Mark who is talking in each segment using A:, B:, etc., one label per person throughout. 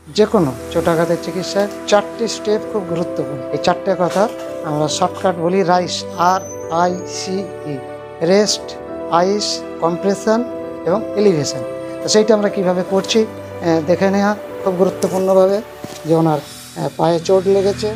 A: যে কোনো চোটাঘাতের চিকিৎসায় 4টি স্টেপ খুব গুরুত্বপূর্ণ। এই 4টে কথা আমরা শর্টকাট বলি rice, RICE, rest, ice, compression এবং এলিভেশন। তো সেইটা আমরা কীভাবে করছি দেখে নেওয়া খুব গুরুত্বপূর্ণভাবে। যে ওনার পায়ে চোট লেগেছে,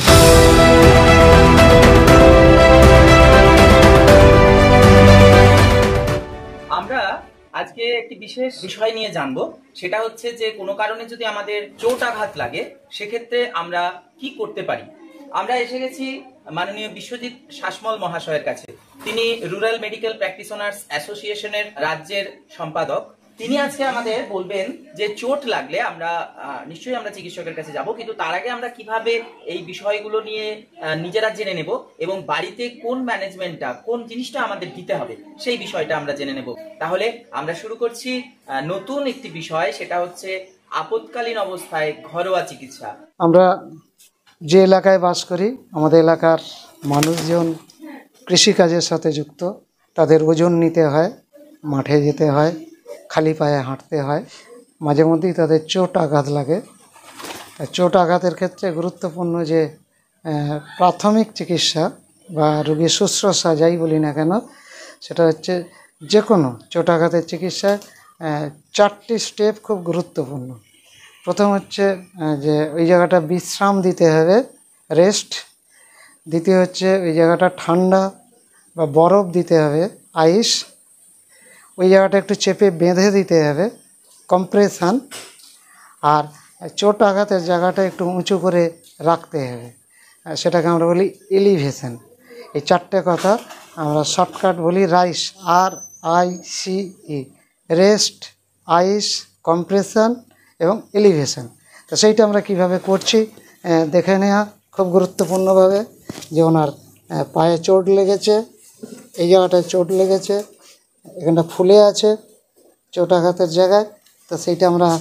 B: আমরা আজকে একটি বিশেষ বিষয় নিয়ে জানবো, সেটা হচ্ছে যে কোনো কারণে যদি আমাদের চোট আঘাত লাগে সেক্ষেত্রে আমরা কি করতে পারি। আমরা এসে গেছি মাননীয় বিশ্বজিৎ শাসমল মহাশয়ের কাছে। তিনি রুরাল মেডিকেল প্র্যাকটিশনার্স অ্যাসোসিয়েশনের রাজ্যের সম্পাদক। তিনি আজকে আমাদের বলবেন যে চোট লাগলে আমরা নিশ্চয়ই আমরা চিকিৎসকের কাছে যাব, কিন্তু তার আগে আমরা কিভাবে এই বিষয়গুলো নিয়ে নিজেরা জেনে নেব এবং বাড়িতে কোন ম্যানেজমেন্টটা, কোন জিনিসটা আমাদের দিতে হবে সেই বিষয়টা আমরা জেনে নেব। তাহলে আমরা শুরু করছি নতুন একটি বিষয়, সেটা হচ্ছে আপৎকালীন অবস্থায় ঘরোয়া চিকিৎসা।
A: আমরা যে এলাকায় বাস করি, আমাদের এলাকার মানুষজন কৃষিকাজের সাথে যুক্ত। তাদের ওজন নিতে হয়, মাঠে যেতে হয়, খালি পায়ে হাঁটতে হয়, মাঝে মধ্যেই তাদের চোট আঘাত লাগে। চোট আঘাতের ক্ষেত্রে গুরুত্বপূর্ণ যে প্রাথমিক চিকিৎসা বা রোগীর শুশ্রূষা যাই বলি না কেন, সেটা হচ্ছে যে কোনো চোট আঘাতের চিকিৎসায় 4টি স্টেপ খুব গুরুত্বপূর্ণ। প্রথম হচ্ছে যে ওই জায়গাটা বিশ্রাম দিতে হবে, রেস্ট। দ্বিতীয় হচ্ছে ওই জায়গাটা ঠান্ডা বা বরফ দিতে হবে, আইস। ওই জায়গাটা একটু চেপে বেঁধে দিতে হবে, কম্প্রেশন। আর চোট আঘাতের জায়গাটা একটু উঁচু করে রাখতে হবে, সেটাকে আমরা বলি এলিভেশন। এই 4টে কথা আমরা শর্টকাট বলি rice, RICE, rest, ice, compression এবং এলিভেশন। তো সেইটা আমরা কীভাবে করছি দেখে নেওয়া খুব গুরুত্বপূর্ণভাবে। যে ওনার পায়ে চোট লেগেছে, এই জায়গাটায় চোট লেগেছে, এখানটা ফুলে আছে চোট আঘাতের জায়গায়। তো সেইটা আমরা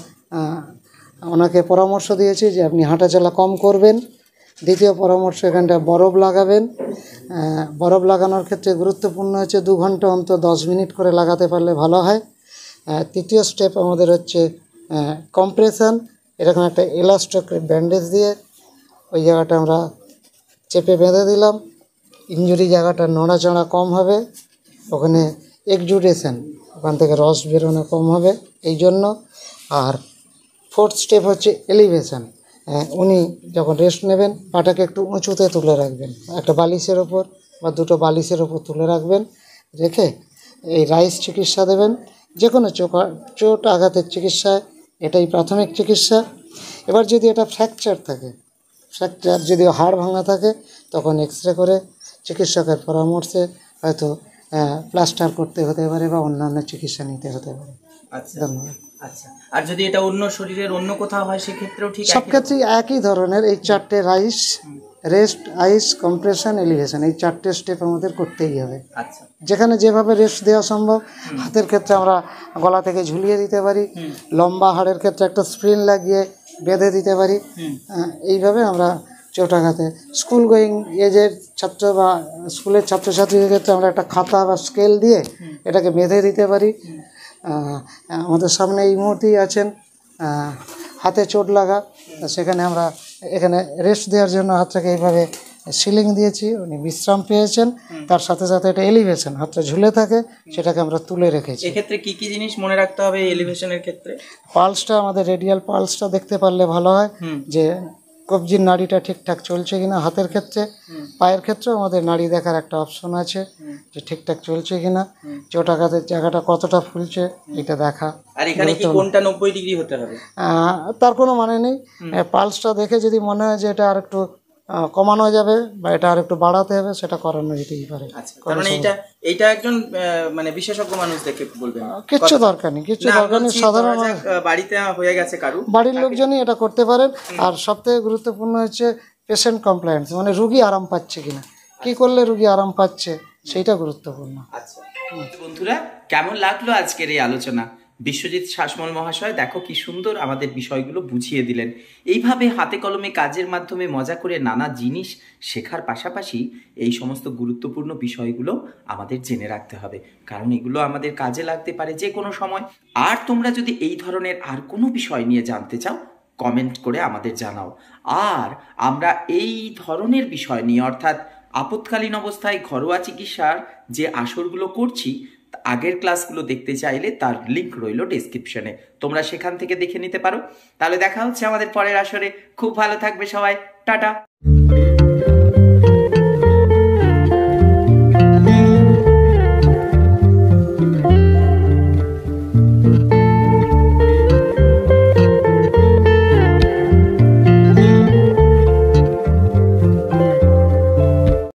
A: ওনাকে পরামর্শ দিয়েছি যে আপনি হাঁটাচলা কম করবেন। দ্বিতীয় পরামর্শ, এখানটা বরফ লাগাবেন। বরফ লাগানোর ক্ষেত্রে গুরুত্বপূর্ণ হচ্ছে 2 ঘন্টা অন্তর 10 মিনিট করে লাগাতে পারলে ভালো হয়। তৃতীয় স্টেপ আমাদের হচ্ছে কম্প্রেশন। এরকম একটা এলাস্টিক ব্যান্ডেজ দিয়ে ওই জায়গাটা আমরা চেপে বেঁধে দিলাম। ইনজুরি জায়গাটা নড়াচড়া কম হবে, ওখানে এক্সুডেশন, ওখান থেকে রস বেরোনো কম হবে এই জন্য। আর 4th স্টেপ হচ্ছে এলিভেশন। উনি যখন রেস্ট নেবেন পাটাকে একটু উঁচুতে তুলে রাখবেন, একটা বালিশের ওপর বা 2টো বালিশের ওপর তুলে রাখবেন, রেখে এই রাইস চিকিৎসা দেবেন। যে কোনো চোট আঘাতের চিকিৎসায় এটাই প্রাথমিক চিকিৎসা। এবার যদি এটা ফ্র্যাকচার থাকে, ফ্র্যাকচার যদি হাড় ভাঙা থাকে, তখন এক্সরে করে চিকিৎসকের পরামর্শে হয়তো প্লাস্টার করতে হতে পারে বা অন্যান্য চিকিৎসা নিতে হতে পারে।
B: আচ্ছা, ধন্যবাদ। আচ্ছা, আর যদি এটা অন্য শরীরের অন্য কোথাও হয় সেক্ষেত্রেও ঠিক
A: সব ক্ষেত্রেই একই ধরনের এই 4টে rice, rest, ice, compression, elevation, এই 4টে স্টেপ আমাদের করতেই হবে।
B: আচ্ছা,
A: যেখানে যেভাবে রেস্ট দেওয়া সম্ভব। হাতের ক্ষেত্রে আমরা গলা থেকে ঝুলিয়ে দিতে পারি, লম্বা হাড়ের ক্ষেত্রে একটা স্প্রিং লাগিয়ে বেঁধে দিতে পারি। এইভাবে আমরা চোট আঘাতে স্কুল গোয়িং এজের ছাত্র বা স্কুলের ছাত্রছাত্রীদের ক্ষেত্রে আমরা একটা খাতা বা স্কেল দিয়ে এটাকে বেঁধে দিতে পারি। আমাদের সামনে এই মুহূর্তেই আছেন হাতে চোট লাগা, সেখানে আমরা এখানে রেস্ট দেওয়ার জন্য হাতটাকে এইভাবে সিলিং দিয়েছি, উনি বিশ্রাম পেয়েছেন। তার সাথে সাথে এটা এলিভেশন, হাতটা ঝুলে থাকে, সেটাকে আমরা তুলে রেখেছি।
B: এক্ষেত্রে কি কি জিনিস মনে রাখতে হবে এলিভেশনের ক্ষেত্রে?
A: পালসটা, আমাদের রেডিয়াল পালসটা দেখতে পারলে ভালো হয়, যে কবজির নাড়িটা ঠিকঠাক চলছে কিনা হাতের ক্ষেত্রে। পায়ের ক্ষেত্রেও আমাদের নাড়ি দেখার একটা অপশন আছে, যে ঠিকঠাক চলছে কিনা। চোট আঘাতের জায়গাটা কতটা ফুলছে এটা দেখা।
B: আর এখানে কি কোনটা 90 ডিগ্রি হতে হবে?
A: তার কোনো মানে নেই। পালসটা দেখে যদি মনে হয় যে এটা আর একটু কমানো যাবে বা এটা আর একটু বাড়াতে হবে, সেটা করানো যেতেই পারে।
B: মানে এইটা একজন মানে বিশেষজ্ঞ মানুষ দেখে বলবেন,
A: কিচ্ছু দরকার নেই, কিচ্ছু দরকার নেই। সাধারণ
B: বাড়িতে হয়ে গেছে কারু,
A: বাড়ির লোকজনই এটা করতে পারেন। আর সবথেকে গুরুত্বপূর্ণ হচ্ছে পেশেন্ট কমপ্লায়েন্স, মানে রুগী আরাম পাচ্ছে কিনা, কি করলে রুগী আরাম পাচ্ছে সেইটা গুরুত্বপূর্ণ।
B: আচ্ছা বন্ধুরা, কেমন লাগলো আজকের এই আলোচনা? বিশ্বজিৎ শাসমল মহাশয় দেখো কি সুন্দর আমাদের বিষয়গুলো বুঝিয়ে দিলেন। এইভাবে হাতে কলমে কাজের মাধ্যমে মজা করে নানা জিনিস শেখার পাশাপাশি এই সমস্ত গুরুত্বপূর্ণ বিষয়গুলো আমাদের জেনে রাখতে হবে, কারণ এগুলো আমাদের কাজে লাগতে পারে যে কোনো সময়। আর তোমরা যদি এই ধরনের আর কোনো বিষয় নিয়ে জানতে চাও, কমেন্ট করে আমাদের জানাও। আর আমরা এই ধরনের বিষয় নিয়ে, অর্থাৎ আপৎকালীন অবস্থায় ঘরোয়া চিকিৎসার যে আসরগুলো করছি, আগের ক্লাসগুলো দেখতে চাইলে তার লিংক রইল ডেসক্রিপশনে, তোমরা সেখান থেকে দেখে নিতে পারো। তাহলে দেখা হচ্ছে আমাদের পরের আসরে। খুব ভালো থাকবে সবাই, টাটা।